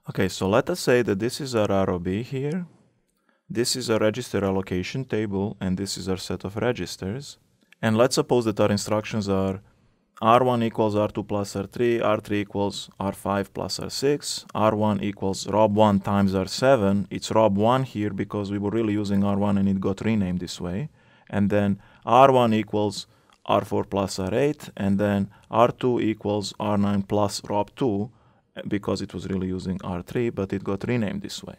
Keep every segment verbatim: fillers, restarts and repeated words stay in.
Okay, so let us say that this is our R O B here. This is a register allocation table, and this is our set of registers. And let's suppose that our instructions are R one equals R two plus R three, R three equals R five plus R six, R one equals rob one times R seven. It's rob one here because we were really using R one and it got renamed this way. And then R one equals R four plus R eight, and then R two equals R nine plus rob two because it was really using R three, but it got renamed this way.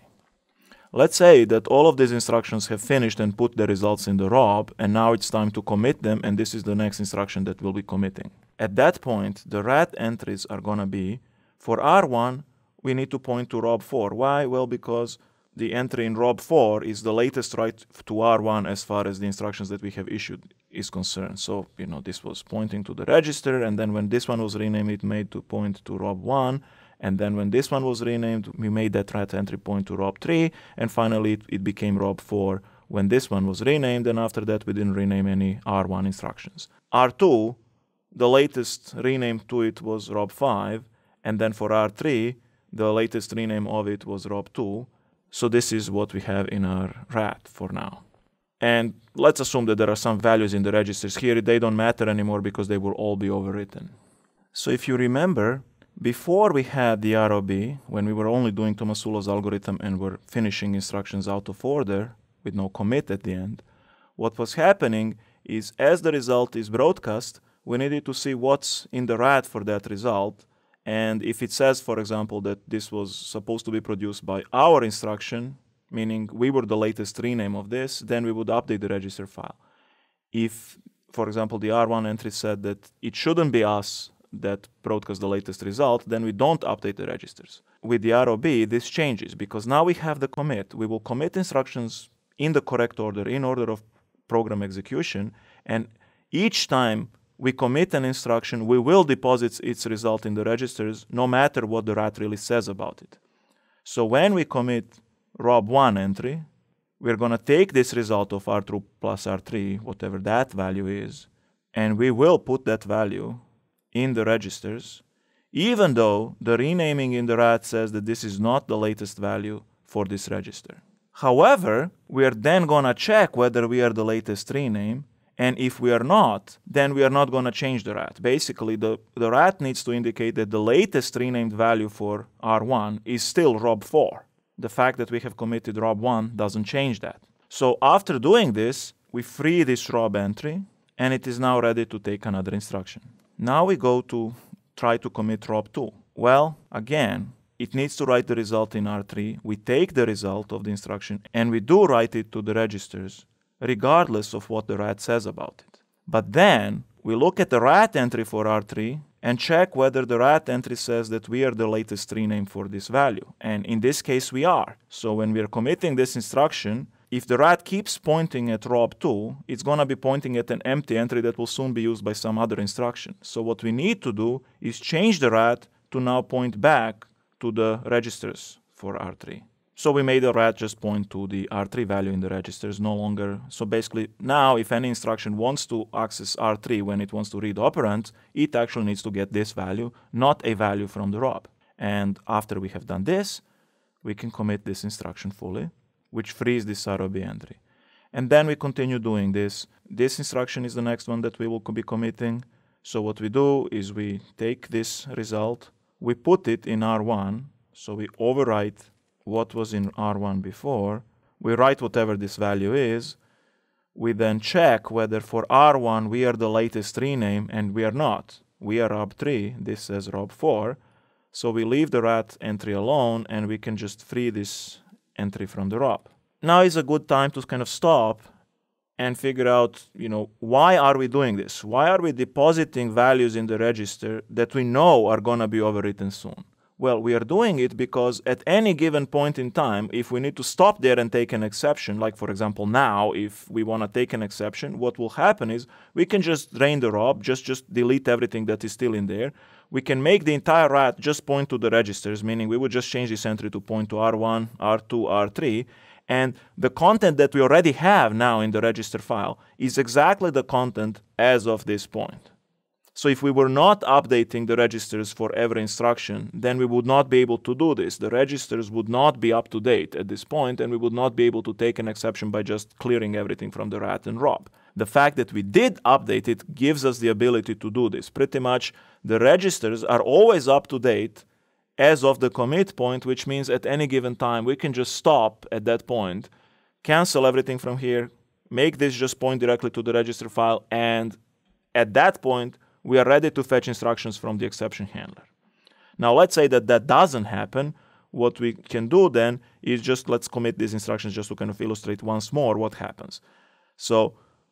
Let's say that all of these instructions have finished and put the results in the rob, and now it's time to commit them, and this is the next instruction that we'll be committing. At that point, the rat entries are going to be, for R one, we need to point to rob four. Why? Well, because the entry in rob four is the latest write to R one as far as the instructions that we have issued is concerned. So, you know, this was pointing to the register, and then when this one was renamed, it made to point to rob one. And then when this one was renamed, we made that rat entry point to rob three, and finally it, it became rob four when this one was renamed, and after that we didn't rename any R one instructions. R two, the latest rename to it was rob five, and then for R three, the latest rename of it was rob two. So this is what we have in our rat for now. And let's assume that there are some values in the registers here. They don't matter anymore because they will all be overwritten. So if you remember, before we had the R O B, when we were only doing Tomasulo's algorithm and were finishing instructions out of order with no commit at the end, what was happening is as the result is broadcast, we needed to see what's in the rat for that result. And if it says, for example, that this was supposed to be produced by our instruction, meaning we were the latest rename of this, then we would update the register file. If, for example, the R one entry said that it shouldn't be us that broadcast the latest result, then we don't update the registers. With the R O B, this changes because now we have the commit. We will commit instructions in the correct order, in order of program execution, and each time we commit an instruction, we will deposit its result in the registers no matter what the rat really says about it. So when we commit rob one entry, we're going to take this result of R two plus R three, whatever that value is, and we will put that value in the registers, even though the renaming in the rat says that this is not the latest value for this register. However, we are then going to check whether we are the latest rename, and if we are not, then we are not going to change the rat. Basically, the, the rat needs to indicate that the latest renamed value for R one is still rob four. The fact that we have committed rob one doesn't change that. So after doing this, we free this rob entry, and it is now ready to take another instruction. Now we go to try to commit rob two. Well, again, it needs to write the result in R three. We take the result of the instruction and we do write it to the registers, regardless of what the rat says about it. But then we look at the rat entry for R three and check whether the rat entry says that we are the latest rename for this value. And in this case, we are. So when we are committing this instruction, if the rat keeps pointing at rob two, it's going to be pointing at an empty entry that will soon be used by some other instruction. So what we need to do is change the rat to now point back to the registers for R three. So we made the rat just point to the R three value in the registers, no longer. So basically now if any instruction wants to access R three when it wants to read operands, it actually needs to get this value, not a value from the rob. And after we have done this, we can commit this instruction fully, which frees this R O B entry. And then we continue doing this. This instruction is the next one that we will be committing. So what we do is we take this result, we put it in R one, so we overwrite what was in R one before, we write whatever this value is, we then check whether for R one we are the latest rename, and we are not. We are rob three, this says rob four, so we leave the rat entry alone and we can just free this entry from the rob. Now is a good time to kind of stop and figure out, you know, why are we doing this? Why are we depositing values in the register that we know are going to be overwritten soon? Well, we are doing it because at any given point in time, if we need to stop there and take an exception, like for example now, if we want to take an exception, what will happen is we can just drain the rob, just, just delete everything that is still in there. We can make the entire rat just point to the registers, meaning we would just change this entry to point to R one, R two, R three, and the content that we already have now in the register file is exactly the content as of this point. So if we were not updating the registers for every instruction, then we would not be able to do this. The registers would not be up to date at this point, and we would not be able to take an exception by just clearing everything from the rat and rob. The fact that we did update it gives us the ability to do this. Pretty much the registers are always up to date as of the commit point, which means at any given time we can just stop at that point, cancel everything from here, make this just point directly to the register file, and at that point we are ready to fetch instructions from the exception handler. Now let's say that that doesn't happen. What we can do then is just let's commit these instructions just to kind of illustrate once more what happens. So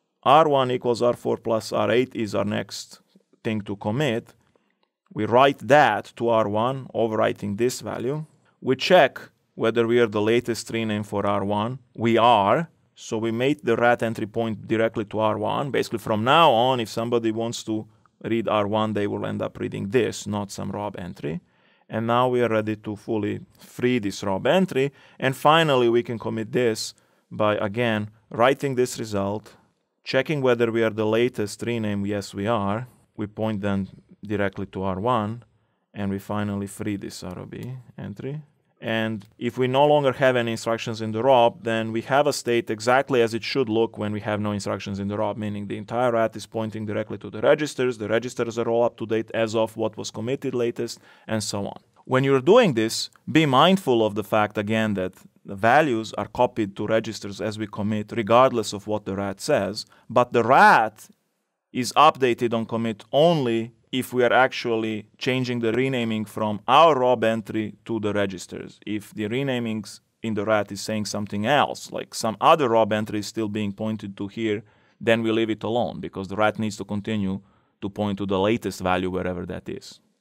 R one equals R four plus R eight is our next thing to commit. We write that to R one, overwriting this value. We check whether we are the latest tree name for R one. We are. So we made the rat entry point directly to R one. Basically from now on, if somebody wants to read R one, they will end up reading this, not some rob entry. And now we are ready to fully free this rob entry. And finally, we can commit this by, again, writing this result, checking whether we are the latest tree name. Yes, we are. We point then directly to R one, and we finally free this R O B entry. And if we no longer have any instructions in the rob, then we have a state exactly as it should look when we have no instructions in the rob, meaning the entire rat is pointing directly to the registers, the registers are all up to date as of what was committed latest, and so on. When you're doing this, be mindful of the fact, again, that the values are copied to registers as we commit, regardless of what the rat says, but the rat is updated on commit only if we are actually changing the renaming from our rob entry to the registers. If the renamings in the rat is saying something else, like some other rob entry is still being pointed to here, then we leave it alone because the rat needs to continue to point to the latest value wherever that is.